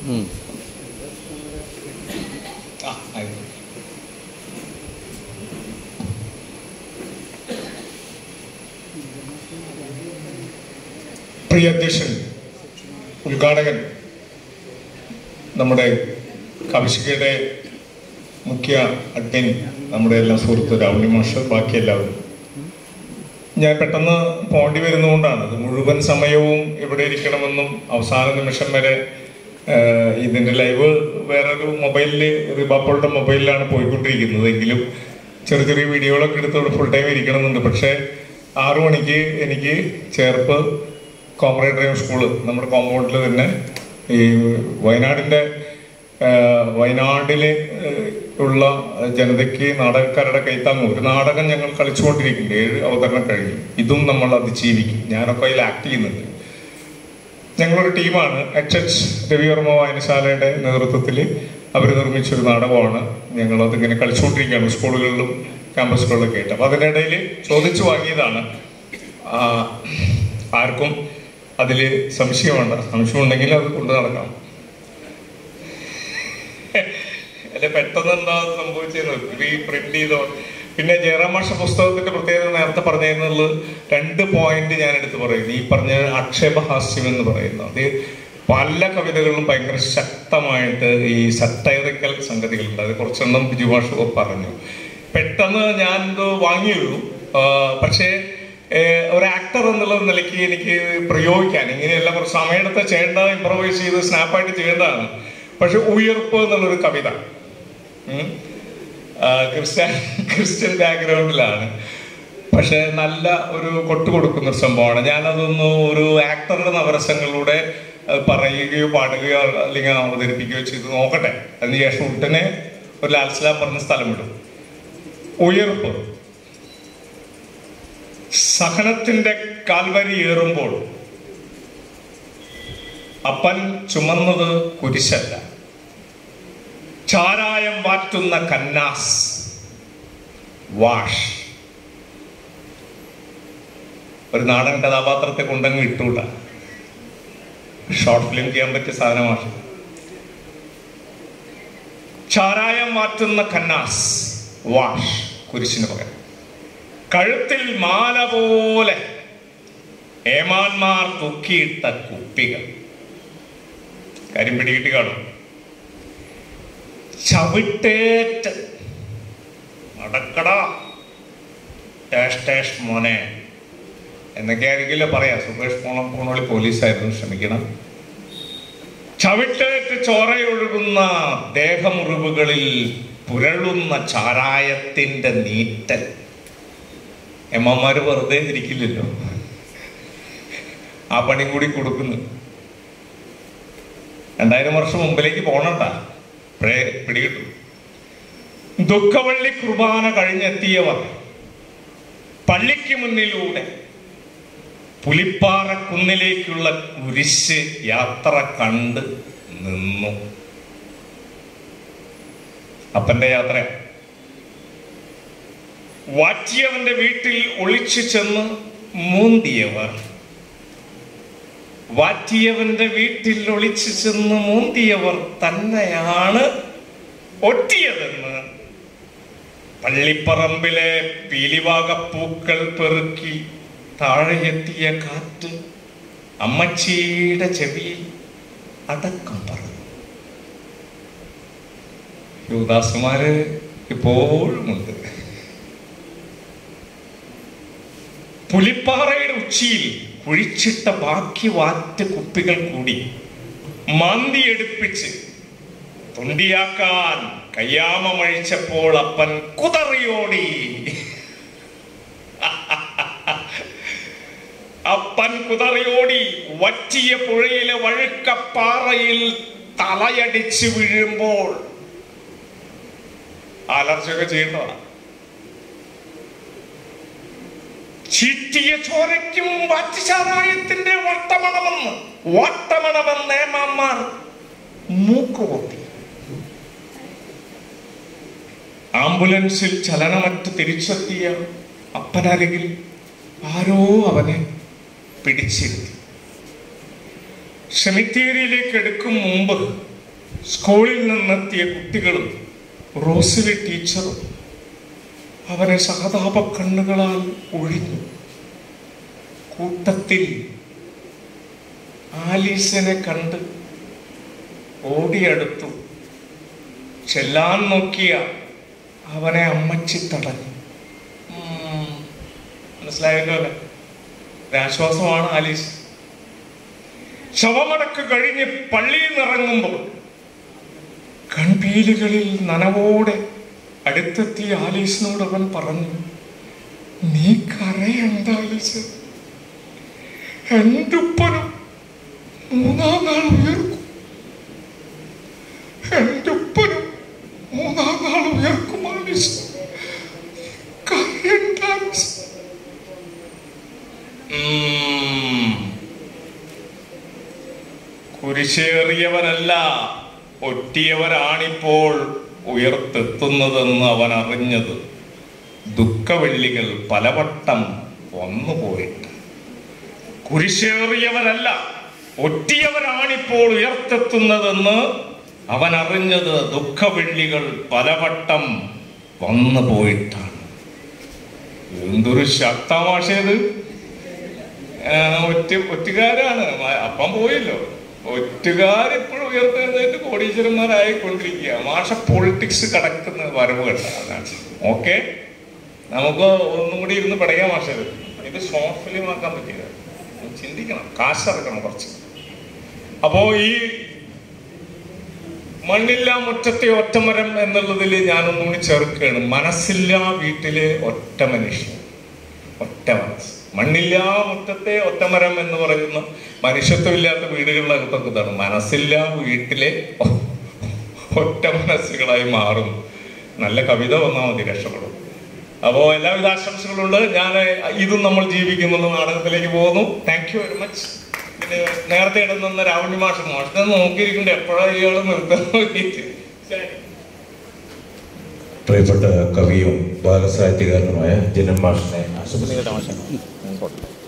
പ്രിയ അധ്യക്ഷൻ, ഉദ്ഘാടകൻ, നമ്മുടെ കവിശികയുടെ മുഖ്യ അഡ്മിൻ, നമ്മുടെ എല്ലാം സുഹൃത്ത് രാഹുൽ മാഷ്, ബാക്കി എല്ലാവരും. ഞാൻ പെട്ടെന്ന് പോണ്ടി വരുന്നതുകൊണ്ടാണ്. അത് മുഴുവൻ സമയവും ഇവിടെ ഇരിക്കണമെന്നും അവസാന നിമിഷം വരെ ഇതിൻ്റെ ലൈവ് വേറൊരു മൊബൈലിൽ, റിബാപ്പോളുടെ മൊബൈലിലാണ് പോയിക്കൊണ്ടിരിക്കുന്നത്. എങ്കിലും ചെറിയ ചെറിയ വീഡിയോകളൊക്കെ എടുത്ത് ഫുൾ ടൈം ഇരിക്കണമെന്നുണ്ട്. പക്ഷേ 6 മണിക്ക് എനിക്ക് ചേർപ്പ് കോമറേഡ് ഡ്രൈവിംഗ് സ്കൂള് നമ്മുടെ കോമ്പൗണ്ടിൽ തന്നെ ഈ വയനാടിലെ ഉള്ള ജനതയ്ക്ക് നാടകക്കാരുടെ കൈത്താങ്ങും ഒരു നാടകം ഞങ്ങൾ കളിച്ചുകൊണ്ടിരിക്കുന്നുണ്ട്. 7 അവതരണം കഴിഞ്ഞു. ഇതും നമ്മൾ അതിജീവിക്കും. ഞാനൊക്കെ അതിൽ ആക്ട് ചെയ്യുന്നുണ്ട്. ഞങ്ങളൊരു ടീമാണ്. HH രവിവർമ്മ വായനശാലയുടെ നേതൃത്വത്തിൽ അവർ നിർമ്മിച്ചൊരു നാടകമാണ്. ഞങ്ങളതിങ്ങനെ കളിച്ചുകൊണ്ടിരിക്കുകയാണ് സ്കൂളുകളിലും ക്യാമ്പസുകളിലൊക്കെ ആയിട്ട്. അപ്പം അതിനിടയിൽ ചോദിച്ചു വാങ്ങിയതാണ്. ആർക്കും അതിൽ സംശയമുണ്ട്. സംശയമുണ്ടെങ്കിൽ അത് കൊണ്ടു നടക്കാം. അല്ലെ പെട്ടെന്ന് എന്താ സംഭവിച്ചത് പ്രിന്റ് ചെയ്തോ. പിന്നെ ജയറാം മാഷ പുസ്തകത്തിന്റെ പ്രത്യേകത നേരത്തെ പറഞ്ഞിരുന്നുള്ളത് 2 പോയിന്റ് ഞാൻ എടുത്ത് പറയുന്നു. ഈ പറഞ്ഞ ആക്ഷേപഹാസ്യം എന്ന് പറയുന്നത്, അത് പല കവിതകളിലും ഭയങ്കര ശക്തമായിട്ട് ഈ സറ്റൈറിക്കൽ സംഗതികളുണ്ട്. അത് കുറച്ചെണ്ണം ബിജു മാഷ് പറഞ്ഞു. പെട്ടെന്ന് ഞാൻ ഇത് വാങ്ങിയുള്ളൂ. പക്ഷേ ഒരു ആക്ടർ എന്നുള്ള നിലയ്ക്ക് എനിക്ക് പ്രയോഗിക്കാൻ ഇങ്ങനെയല്ല, കുറച്ച് സമയമെടുത്ത് ചെയ്യേണ്ട, ഇംപ്രവൈസ് ചെയ്ത് സ്നാപ്പായിട്ട് ചെയ്യേണ്ടതാണ്. പക്ഷെ ഉയർപ്പ് എന്നുള്ളൊരു കവിത ക്രിസ്ത്യൻ ബാക്ക്ഗ്രൗണ്ടിലാണ്. പക്ഷെ നല്ല ഒരു കൊട്ടുകൊടുക്കുന്ന ഒരു സംഭവമാണ്. ഞാനതൊന്ന് ഒരു ആക്ടറുടെ നവരസങ്ങളിലൂടെ പറയുകയോ പാടുകയോ അല്ലെങ്കിൽ അവതരിപ്പിക്കുകയോ ചെയ്ത് നോക്കട്ടെ. അതിനുശേഷം ഉടനെ ഒരു ലാൽസലാം പറഞ്ഞ സ്ഥലം വിടും. ഉയർപ്പ്. സഹനത്തിന്റെ കാൽവരി ഏറുമ്പോൾ അപ്പൻ ചുമന്നത് കുരിശല്ല, ചാരായം വാറ്റുന്ന കന്നാസ് വാഷ്. ഒരു നാടൻ കഥാപാത്രത്തെ കൊണ്ടങ്ങ് ഇട്ടൂട. ഷോർട്ട് ഫിലിം ചെയ്യാൻ പറ്റിയ സാധനമാണ്. ചാരായം വാറ്റുന്ന കന്നാസ് വാഷ്, കുരിശിന് പകരം. കഴുത്തിൽ മാല പോലെ ഏമാന്മാർ തൂക്കിയിട്ട കുപ്പികൾ. കാര്യം പിടികിട്ടി കാണും. ചവിട്ടേറ്റ് നടക്കടാ ടേഷ് മോനെ എന്നൊക്കെ ആയിരിക്കില്ല പറയാ. സുരേഷ് പോണോളി പോലീസായിരുന്നു, ക്ഷമിക്കണം. ചവിട്ടേറ്റ് ചോരയൊഴുകുന്ന ദേഹമുറിവുകളിൽ പുരളുന്ന ചാരായത്തിന്റെ നീറ്റൽ. എമ്മമാര് വെറുതെ ഇരിക്കില്ലല്ലോ, ആ പണി കൂടി കൊടുക്കുന്നു. 2000 വർഷം മുമ്പിലേക്ക് പോണണ്ട, പിടികിട്ടും. ദുഃഖവള്ളി കുർബാന കഴിഞ്ഞെത്തിയവർ പള്ളിക്ക് മുന്നിലൂടെ പുലിപ്പാറ കുന്നിലേക്കുള്ള കുരിശ് യാത്ര കണ്ട് നിന്നു. അപ്പന്റെ യാത്ര. വാറ്റിയവന്റെ വീട്ടിൽ ഒളിച്ചു ചെന്ന് മൂന്തിയവർ, വാറ്റിയവന്റെ വീട്ടിൽ ഒളിച്ചു ചെന്ന് മൂന്തിയവർ തന്നെയാണ് ഒറ്റിയതെന്ന് പള്ളിപ്പറമ്പിലെ പീലിവാകപ്പൂക്കൾ പെറുക്കി താഴെയെത്തിയ കാറ്റ് അമ്മച്ചിയുടെ ചെവിയിൽ അടക്കം പറഞ്ഞു. യുവദാസുമാര് ഇപ്പോഴുമുണ്ട്. പുലിപ്പാറയുടെ ഉച്ചിയിൽ കുഴിച്ചിട്ട ബാക്കി വാറ്റ് കുപ്പികൾ കൂടി മാന്തിയെടുപ്പിച്ച് തൊണ്ടിയാക്കാൻ കയ്യാമഴിച്ചപ്പോൾ അപ്പൻ കുതറിയോടി. അപ്പൻ കുതറിയോടി. വറ്റിയ പുഴയിലെ വഴുക്കപ്പാറയിൽ തലയടിച്ച് വീഴുമ്പോൾ അലർച്ചയൊക്കെ ചെയ്യേണ്ടതാണ്. ചീറ്റിയ ചോരയ്ക്കും വാറ്റുചാരായത്തിന്റെ വട്ടമണമെന്ന് ഏമാന്മാർ മൂക്കുപൊത്തി. ആംബുലൻസിൽ ചലനമറ്റ് തിരിച്ചെത്തിയ അപ്പനരികിൽ ആരോ അവനെ പിടിച്ചിരുത്തി. സെമിത്തേരിയിലേക്ക് എടുക്കും മുമ്പ് സ്കൂളിൽ നിന്നെത്തിയ കുട്ടികളും റോസിലെ ടീച്ചറും അവനെ സഹതാപ കണ്ണുകളാൽ ഒഴിഞ്ഞു. കൂട്ടത്തിൽ ആലീസിനെ കണ്ട് ഓടിയടുത്തു. ചെല്ലാൻ നോക്കിയ അവനെ അമ്മച്ചി തടഞ്ഞു. മനസ്സിലായല്ലോ അല്ലെ? ഒരാശ്വാസമാണ് ആലീസ്. ശവമടക്ക് കഴിഞ്ഞ് പള്ളിയിൽ നിന്നിറങ്ങുമ്പോൾ കൺപീലുകളിൽ നനവോടെ അടുത്തെത്തിയ ആലീസിനോട് അവൻ പറഞ്ഞു, നീ കരയണ്ട ആലീസ്, എൻ്റെ ഉപ്പനും 3-ാം നാൾ ഉയർക്കും. എൻ്റെ ഉപ്പനും 3-ാം നാൾ ഉയർക്കും ആലീസ്, കരയണ്ട ആലീസ്. കുരിശേറിയവനല്ല ഒറ്റിയവരാണിപ്പോൾ ഉയർത്തെത്തുന്നതെന്ന് അവൻ അറിഞ്ഞത് ദുഃഖവെള്ളികൾ പലവട്ടം വന്നുപോയിട്ട്. കുരിശേറിയവരല്ല ഒറ്റിയവരാണിപ്പോൾ ഉയർത്തെത്തുന്നതെന്ന് അവൻ അറിഞ്ഞത് ദുഃഖവെള്ളികൾ പലവട്ടം വന്നു പോയിട്ടാണ്. എന്തൊരു ശക്തമാഷേത്! ഒറ്റുകാരാണ്. അപ്പം പോയില്ലോ. ഒറ്റുകാരെപ്പോഴും ഉയർത്തെഴുന്നേറ്റ് കോടീശ്വരന്മാരായിക്കൊണ്ടിരിക്കുക. മാഷ പൊളിറ്റിക്സ് കടക്കുന്ന വരവ് കണ്ടാണ്. ഓക്കെ, നമുക്ക് ഒന്നും കൂടി ഇരുന്ന് പഠിക്കാം മാഷത്. ഇത് ഷോർട്ട് ഫിലിം ആക്കാൻ പറ്റില്ല. ചിന്തിക്കണം, കാശിറക്കണം കുറച്ച്. അപ്പോ ഈ മണ്ണില്ല മുറ്റത്തെ ഒറ്റമരം എന്നുള്ളതിൽ ഞാനൊന്നും കൂടി ചേർക്കുകയാണ്. മനസ്സില്ല വീട്ടിലെ ഒറ്റ മനുഷ്യൻ, ഒറ്റ മനസ്സ്. മണ്ണില്ല മുറ്റത്തെ ഒറ്റമരം എന്ന് പറയുന്ന മനുഷ്യത്വമില്ലാത്ത വീടുകളിലകത്തൊക്കെ ഇതാണ്. മനസ്സില്ല വീട്ടിലെ ഒറ്റ മനസ്സുകളായി മാറും. നല്ല കവിത വന്നാൽ മതി, രക്ഷപ്പെടും. അപ്പോൾ എല്ലാവിധ ആശംസകളുണ്ട്. ഞാൻ ഇതും നമ്മൾ ജീവിക്കുന്നുള്ള നാടകത്തിലേക്ക് പോകുന്നു. Thank you very much. പിന്നെ നേരത്തെ ഇടുന്ന രാവണി മാഷിനെ നോക്കിയിരിക്കുന്നുണ്ട് എപ്പോഴാണ് ഇയാൾ നിർത്താൻ വേണ്ടിയിട്ട്. പ്രിയപ്പെട്ട കവിയും ബാലസാഹിത്യകാരനുമായ ജിനൻ മാഷിനെ ആശംസിക്കുന്നു.